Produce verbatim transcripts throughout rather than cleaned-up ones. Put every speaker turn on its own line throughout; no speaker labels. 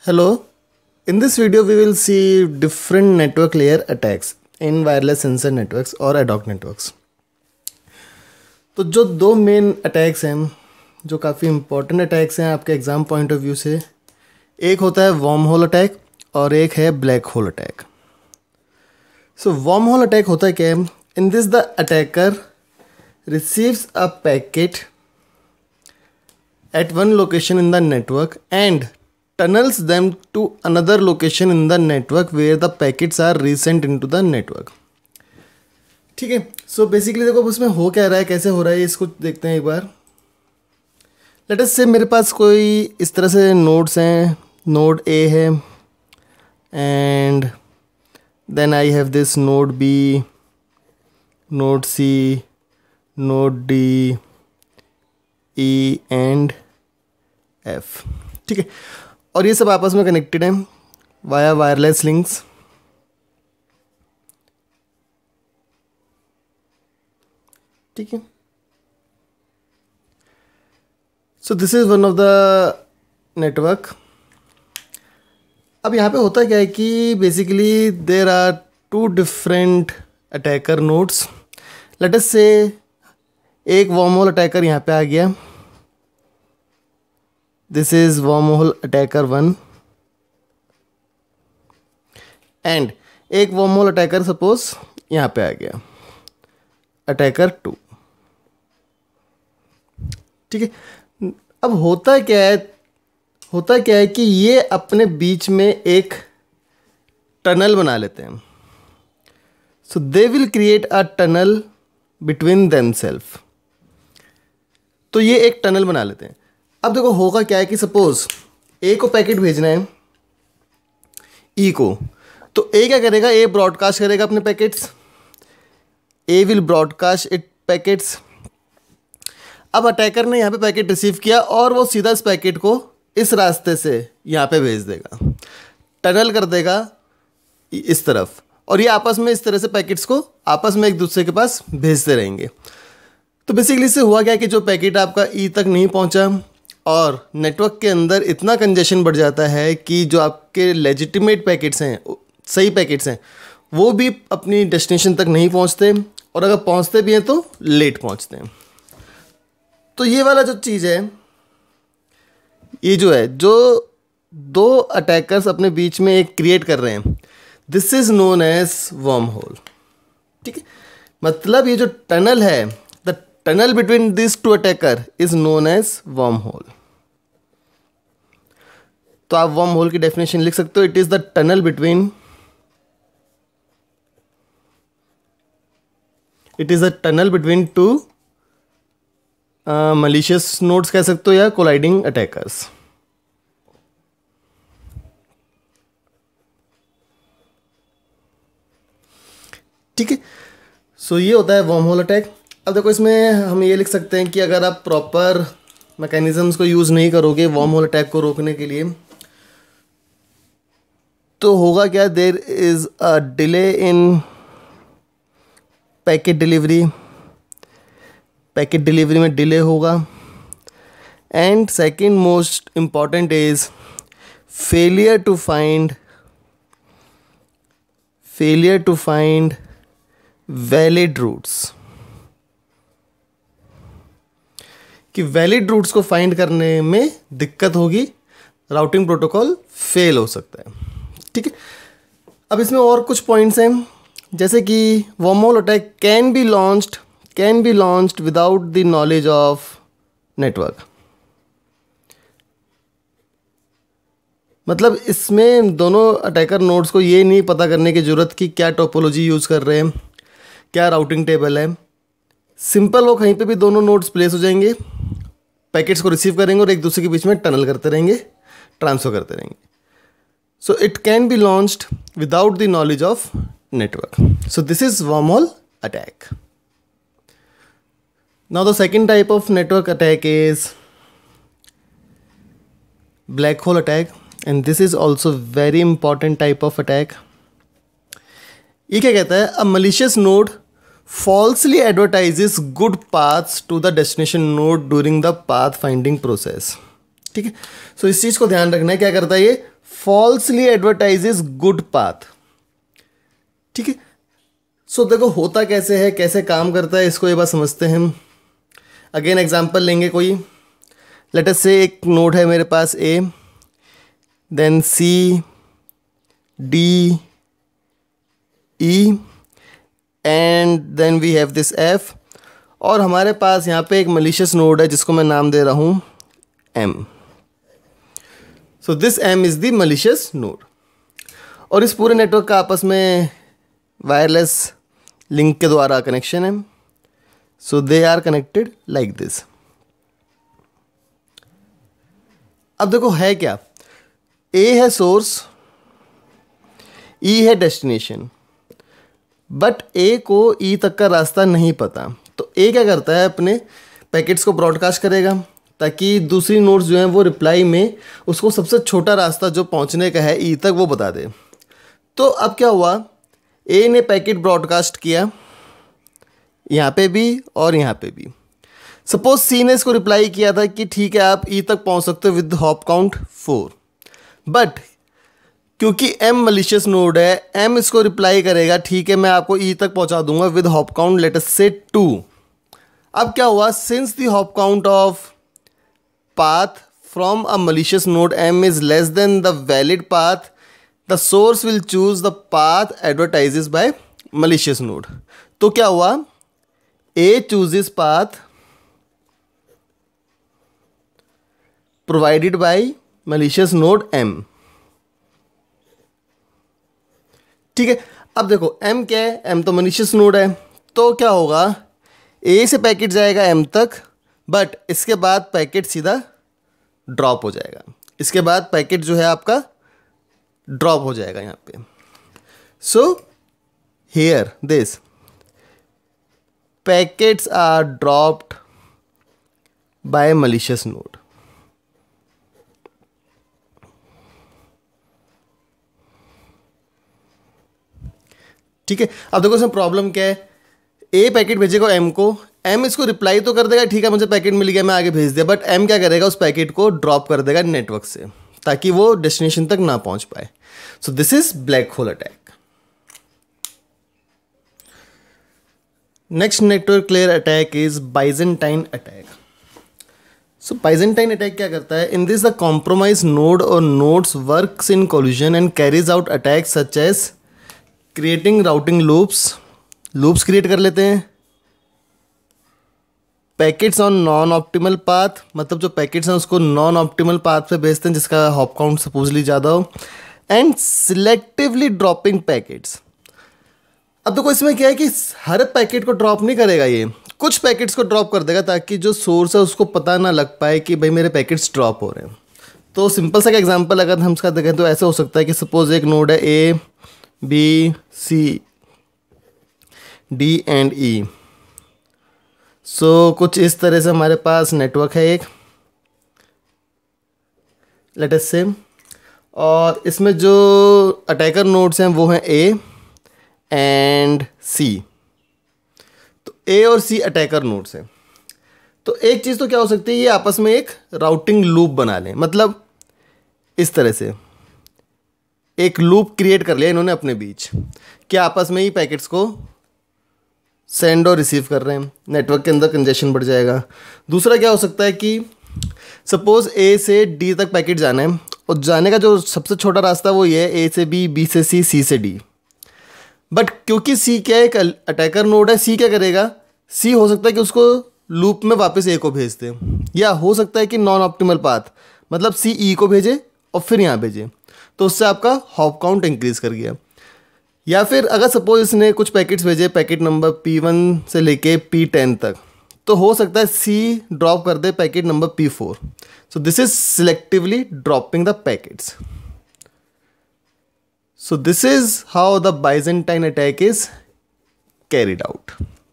Hello, in this video we will see different network layer attacks in wireless sensor networks और ad hoc networks। तो जो दो main attacks हैं जो काफ़ी इंपॉर्टेंट अटैक्स हैं आपके एग्ज़ाम पॉइंट ऑफ व्यू से, एक होता है वर्म होल अटैक और एक है black hole attack. So worm hole attack होता है क्या है? In this the attacker receives a packet at one location in the network and tunnels them to another location in the network where the packets are resent into the network। ठीक है, so basically देखो उसमें हो क्या रहा है, कैसे हो रहा है, इसको देखते हैं एक बार। लेट अस से मेरे पास कोई इस तरह से नोड्स हैं, नोड ए है and then I have this node B, node C, node D, E and F. ठीक है, और ये सब आपस में कनेक्टेड हैं वाया वायरलेस लिंक्स। ठीक है, so this is one of the network. अब यहाँ पे होता क्या है कि basically there are two different attacker nodes. Let us say एक वर्म होल अटैकर यहाँ पे आ गया, this is worm hole attacker one and एक वर्म होल अटैकर सपोज यहाँ पे आ गया, अटैकर टू। ठीक है, अब होता क्या है होता क्या है कि ये अपने बीच में एक टनल बना लेते हैं। So they will create a tunnel between themselves. तो ये एक टनल बना लेते हैं। अब देखो होगा क्या है कि सपोज ए को पैकेट भेजना है ई को, तो ए क्या करेगा, ए ब्रॉडकास्ट करेगा अपने packets, A will broadcast it packets. अब अटैकर ने यहाँ पे पैकेट रिसीव किया और वो सीधा इस पैकेट को इस रास्ते से यहाँ पे भेज देगा, टनल कर देगा इस तरफ, और ये आपस में इस तरह से पैकेट्स को आपस में एक दूसरे के पास भेजते रहेंगे। तो बेसिकली इससे हुआ क्या कि जो पैकेट आपका ई तक नहीं पहुंचा और नेटवर्क के अंदर इतना कंजेशन बढ़ जाता है कि जो आपके लेजिटिमेट पैकेट्स हैं, सही पैकेट्स हैं, वो भी अपनी डेस्टिनेशन तक नहीं पहुंचते, और अगर पहुंचते भी हैं तो लेट पहुंचते हैं। तो ये वाला जो चीज़ है, ये जो है जो दो अटैकर्स अपने बीच में एक क्रिएट कर रहे हैं, this is known as worm hole. ठीक है, मतलब ये जो टनल है, the tunnel between this two attacker is known as worm hole. तो आप वर्म होल की डेफिनेशन लिख सकते हो, it is the tunnel between it is the tunnel between two malicious nodes कह सकते हो या कोलाइडिंग अटैकर्स। ठीक है, सो ये होता है वर्म होल अटैक। अब देखो इसमें हम ये लिख सकते हैं कि अगर आप प्रॉपर मैकेनिज्म्स को यूज़ नहीं करोगे वर्म होल अटैक को रोकने के लिए, तो होगा क्या, there is a delay in packet delivery, packet delivery में डिले होगा, and second most important is failure to find failure to find valid routes, कि वैलिड रूट्स को फाइंड करने में दिक्कत होगी, राउटिंग प्रोटोकॉल फेल हो सकता है। ठीक है, अब इसमें और कुछ पॉइंट्स हैं, जैसे कि worm hole attack can be launched can be launched without the knowledge of network. मतलब इसमें दोनों अटैकर नोड्स को ये नहीं पता करने की ज़रूरत कि क्या टोपोलॉजी यूज़ कर रहे हैं, क्या राउटिंग टेबल है। सिंपल वो कहीं पे भी दोनों नोड्स प्लेस हो जाएंगे, पैकेट्स को रिसीव करेंगे और एक दूसरे के बीच में टनल करते रहेंगे, ट्रांसफ़र करते रहेंगे। So it can be launched without the knowledge of network. So this is worm hole attack. Now the second type of network attack is black hole attack, and this is also very important type of attack. ये क्या कहता है, a malicious node falsely advertises good paths to the destination node during the path finding process। ठीक है, सो इस चीज़ को ध्यान रखना है, क्या करता है ये, फॉल्सली एडवर्टाइजेस गुड पाथ। ठीक है, सो देखो होता कैसे है, कैसे काम करता है, इसको ये बात समझते हैं हम। अगेन एग्जांपल लेंगे कोई, लेट अस से एक नोड है मेरे पास A, then C, D, E and then we have this F, और हमारे पास यहाँ पे एक मलिशियस नोड है जिसको मैं नाम दे रहा हूँ M. So this M is the malicious node, और इस पूरे नेटवर्क का आपस में वायरलेस लिंक के द्वारा कनेक्शन है। So they are connected like this. अब देखो है क्या, ए है सोर्स, ई है डेस्टिनेशन, बट ए को ई तक का रास्ता नहीं पता। तो ए क्या करता है, अपने पैकेट्स को ब्रॉडकास्ट करेगा ताकि दूसरी नोड्स जो हैं वो रिप्लाई में उसको सबसे छोटा रास्ता जो पहुंचने का है ई तक वो बता दे। तो अब क्या हुआ, ए ने पैकेट ब्रॉडकास्ट किया यहाँ पे भी और यहाँ पे भी। सपोज सी ने इसको रिप्लाई किया था कि ठीक है आप ई तक पहुंच सकते हो with hop count four, but क्योंकि एम मलिशियस नोड है, एम इसको रिप्लाई करेगा ठीक है मैं आपको ई तक पहुंचा दूंगा with hop count let us say two. अब क्या हुआ, since the hop count of path from a malicious node m is less than the valid path, the source will choose the path advertises by malicious node। तो क्या हुआ, a chooses path provided by malicious node m। ठीक है, अब देखो m क्या है, m तो malicious node है, तो क्या होगा, a से पैकेट जाएगा m तक, बट इसके बाद पैकेट सीधा ड्रॉप हो जाएगा, इसके बाद पैकेट जो है आपका ड्रॉप हो जाएगा यहाँ पे। So here this packets are dropped by malicious node. ठीक है, अब देखो इसमें प्रॉब्लम क्या है, ए पैकेट भेजेगा एम को, एम इसको रिप्लाई तो कर देगा ठीक है मुझे पैकेट मिल गया मैं आगे भेज दिया, बट एम क्या करेगा, उस पैकेट को ड्रॉप कर देगा नेटवर्क से ताकि वो डेस्टिनेशन तक ना पहुंच पाए। So this is black hole attack. Next network layer attack is Byzantine attack. So Byzantine attack क्या करता है, in this the compromise node or nodes works in collusion and carries out attack such as creating routing loops, loops create कर लेते हैं, packets on non optimal path, मतलब जो packets हैं उसको नॉन ऑप्टिमल पाथ पे भेजते हैं जिसका हॉप काउंट सपोजली ज़्यादा हो, एंड सिलेक्टिवली ड्रॉपिंग पैकेट्स। अब देखो इसमें क्या है कि हर पैकेट को ड्रॉप नहीं करेगा, ये कुछ पैकेट्स को ड्रॉप कर देगा ताकि जो सोर्स है उसको पता ना लग पाए कि भाई मेरे पैकेट्स ड्रॉप हो रहे हैं। तो सिंपल सा एग्जांपल अगर हम इसका देखें तो ऐसे हो सकता है कि सपोज एक नोड है A, B, C, D and E. So so, कुछ इस तरह से हमारे पास नेटवर्क है एक, लेट अस से, और इसमें जो अटैकर नोड्स हैं वो हैं ए एंड सी। तो ए और सी अटैकर नोड्स हैं। तो एक चीज़ तो क्या हो सकती है, ये आपस में एक राउटिंग लूप बना लें, मतलब इस तरह से एक लूप क्रिएट कर लिया इन्होंने अपने बीच कि आपस में ही पैकेट्स को सेंड और रिसीव कर रहे हैं, नेटवर्क के अंदर कंजेशन बढ़ जाएगा। दूसरा क्या हो सकता है कि सपोज ए से डी तक पैकेट जाना है और जाने का जो सबसे छोटा रास्ता वो ये है ए से बी, बी से सी, सी से डी, बट क्योंकि सी क्या है एक अटैकर नोड है, सी क्या करेगा, सी हो सकता है कि उसको लूप में वापस ए को भेज दे, या हो सकता है कि नॉन ऑप्टिमल पाथ मतलब सी ई को भेजे और फिर यहाँ भेजे, तो उससे आपका हॉप काउंट इंक्रीज कर गया। या फिर अगर सपोज इसने कुछ पैकेट्स भेजे पैकेट नंबर पी वन से लेके पी टेन तक, तो हो सकता है सी ड्रॉप कर दे packet number P four. So this is selectively dropping the packets. So this is how the Byzantine attack is carried out.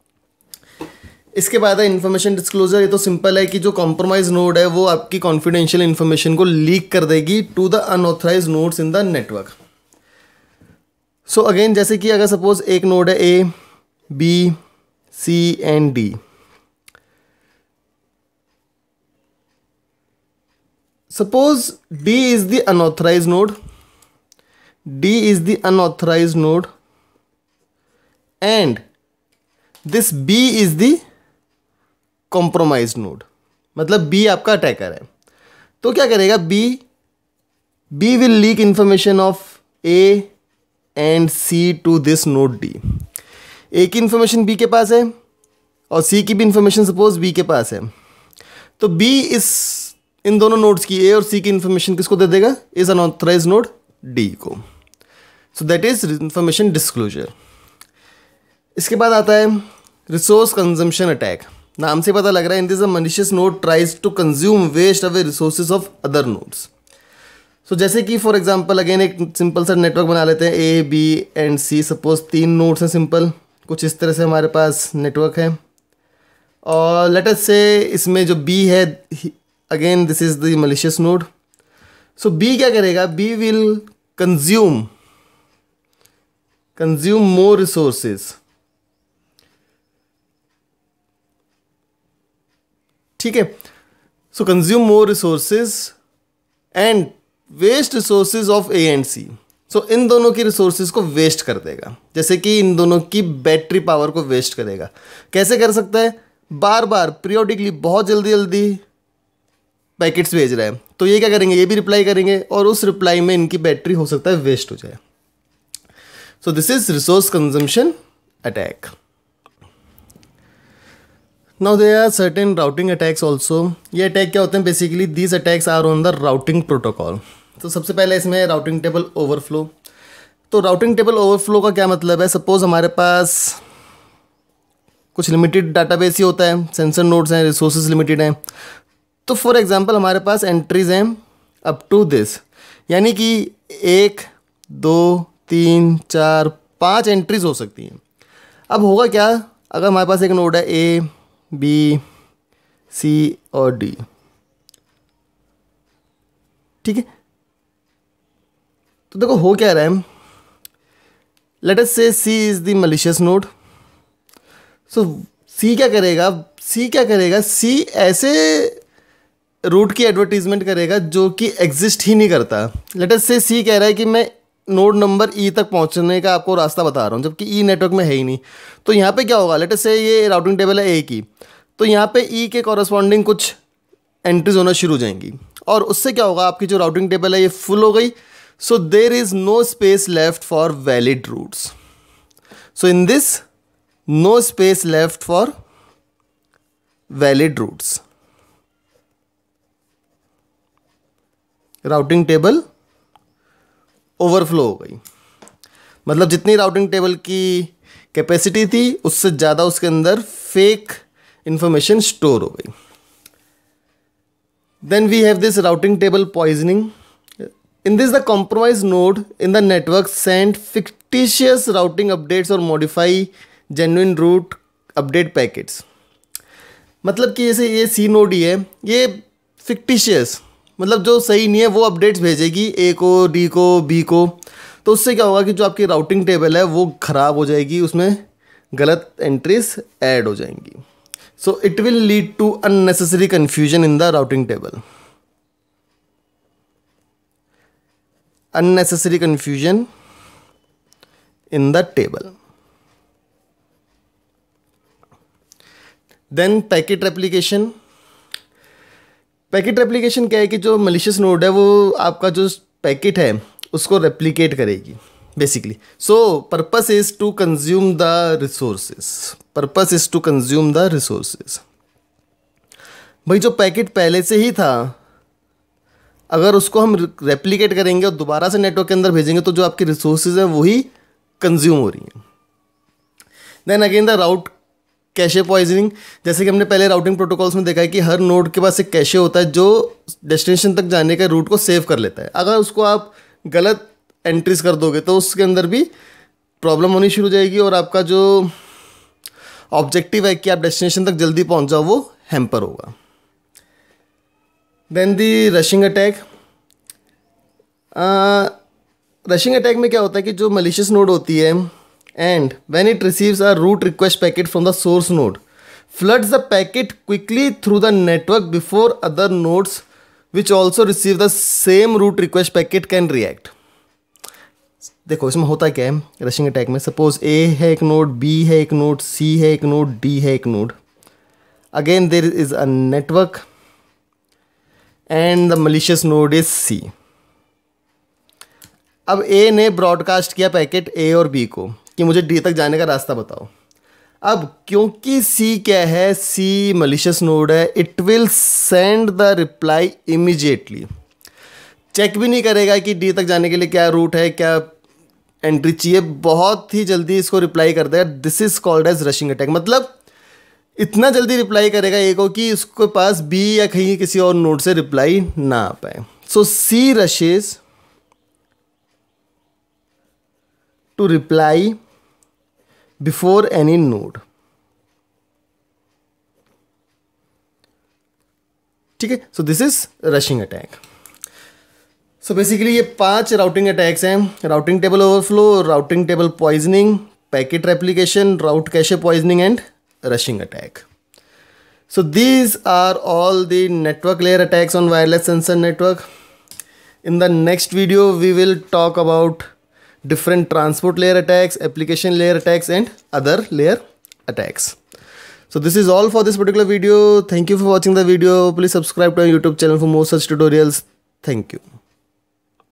इसके बाद है इन्फॉर्मेशन डिस्क्लोजर। ये तो सिंपल है कि जो कॉम्प्रोमाइज नोड है वो आपकी कॉन्फिडेंशियल इन्फॉर्मेशन को लीक कर देगी to the unauthorize nodes in the network. So again जैसे कि अगर सपोज एक नोड है A, B, C and D. suppose D is the unauthorized node, D is the unauthorized node and this B is the compromised node. मतलब B आपका attacker है, तो क्या करेगा B B will leak information of A and C to this node D. A की information B के पास है और C की भी इंफॉर्मेशन सपोज B के पास है, तो B इस इन दोनों नोड्स की A और C की इंफॉर्मेशन किसको दे देगा, इज अनऑथराइज्ड नोड D को. So that is information disclosure. इसके बाद आता है रिसोर्स कंजम्पशन अटैक. नाम से पता लग रहा है in this a malicious node tries to consume waste away resources of other nodes. So जैसे कि फॉर एग्जांपल अगेन एक सिंपल सा नेटवर्क बना लेते हैं, A B and C. Suppose तीन नोड्स हैं सिंपल, कुछ इस तरह से हमारे पास नेटवर्क है और लेट अस से इसमें जो B है, again this is the malicious node. So B क्या करेगा, B will consume consume more resources. ठीक है, so consume more resources and waste resources of A and C. So इन दोनों की रिसोर्सेज को वेस्ट कर देगा, जैसे कि इन दोनों की बैटरी पावर को वेस्ट करेगा. कैसे कर सकता है, बार बार पीरियोडिकली बहुत जल्दी जल्दी पैकेट्स भेज रहा है, तो ये क्या करेंगे, ये भी रिप्लाई करेंगे और उस रिप्लाई में इनकी बैटरी हो सकता है वेस्ट हो जाए. So this is resource consumption attack. Now there are certain routing attacks also. ये अटैक क्या होते हैं, basically these attacks are on the routing protocol. तो सबसे पहले इसमें राउटिंग टेबल ओवरफ्लो. तो राउटिंग टेबल ओवरफ्लो का क्या मतलब है, सपोज हमारे पास कुछ लिमिटेड डाटाबेस ही होता है, सेंसर नोड्स हैं, रिसोर्सेज लिमिटेड हैं. तो फॉर एग्जांपल हमारे पास एंट्रीज हैं अप टू दिस, यानी कि एक दो तीन चार पाँच एंट्रीज हो सकती हैं. अब होगा क्या, अगर हमारे पास एक नोड है ए बी सी और डी, ठीक है, तो देखो हो क्या रहा है, let us say C is the malicious node. So C क्या करेगा, सी क्या करेगा सी ऐसे रूट की एडवर्टीजमेंट करेगा जो कि एग्जिस्ट ही नहीं करता. लेट अस से सी कह रहा है कि मैं नोड नंबर ई तक पहुंचने का आपको रास्ता बता रहा हूँ, जबकि ई नेटवर्क में है ही नहीं. तो यहाँ पे क्या होगा, लेट अस से ये राउटिंग टेबल है ए की, तो यहाँ पे ई के कॉरस्पॉन्डिंग कुछ एंट्रीज होना शुरू हो जाएंगी और उससे क्या होगा, आपकी जो राउटिंग टेबल है ये फुल हो गई. So there is no space left for valid routes. So in this no space left for valid routes, routing table overflow हो गई. मतलब जितनी राउटिंग टेबल की कैपेसिटी थी उससे ज़्यादा उसके अंदर फेक इंफॉर्मेशन स्टोर हो गई. Then we have this routing table poisoning. In this the compromise node in the network send fictitious routing updates or modify genuine route update packets. मतलब कि जैसे ये सी नोड ही है, ये फिक्टिशियस मतलब जो सही नहीं है वो अपडेट्स भेजेगी ए को, डी को, बी को. तो उससे क्या होगा कि जो आपकी राउटिंग टेबल है वो ख़राब हो जाएगी, उसमें गलत एंट्रीज ऐड हो जाएंगी. So it will lead to unnecessary confusion in the routing table. Unnecessary confusion in the table. Then packet replication. Packet replication क्या है कि जो malicious नोड है वो आपका जो पैकेट है उसको रेप्लिकेट करेगी basically. So purpose is to consume the resources. Purpose is to consume the resources. भाई जो पैकेट पहले से ही था, अगर उसको हम रेप्लिकेट करेंगे और दोबारा से नेटवर्क के अंदर भेजेंगे तो जो आपकी रिसोर्सेज हैं वही कंज्यूम हो रही हैं. Then again the route cache poisoning. जैसे कि हमने पहले राउटिंग प्रोटोकॉल्स में देखा है कि हर नोड के पास एक कैशे होता है जो डेस्टिनेशन तक जाने के रूट को सेव कर लेता है. अगर उसको आप गलत एंट्रीज कर दोगे तो उसके अंदर भी प्रॉब्लम होनी शुरू हो जाएगी और आपका जो ऑब्जेक्टिव है कि आप डेस्टिनेशन तक जल्दी पहुंच जाओ वो हैम्पर होगा. Then the rushing attack. Rushing attack में क्या होता है कि जो malicious नोड होती है and when it receives a root request packet from the source node, floods the packet quickly through the network before other nodes which also receive the same root request packet can react. देखो इसमें होता क्या है rushing attack में, suppose A है एक node, B है एक नोड, सी है एक नोड, डी है एक node. Again there is a network and the malicious node is C. अब ए ने ब्रॉडकास्ट किया पैकेट ए और बी को कि मुझे डी तक जाने का रास्ता बताओ. अब क्योंकि सी क्या है, सी मलिशियस नोड है, it will send the reply immediately. Check भी नहीं करेगा कि डी तक जाने के लिए क्या रूट है, क्या एंट्री चाहिए, बहुत ही जल्दी इसको रिप्लाई कर देगा. This is called as rushing attack. मतलब इतना जल्दी रिप्लाई करेगा ए को कि उसके पास बी या कहीं किसी और नोड से रिप्लाई ना आ पाए. So C rushes to reply before any node. ठीक है, so this is rushing attack. So basically ये पांच राउटिंग अटैक्स हैं: routing table overflow, routing table poisoning, packet replication, route cache poisoning and rushing attack. So these are all the network layer attacks on wireless sensor network. In the next video we will talk about different transport layer attacks, application layer attacks and other layer attacks. So this is all for this particular video. Thank you for watching the video. Please subscribe to our YouTube channel for more such tutorials. Thank you.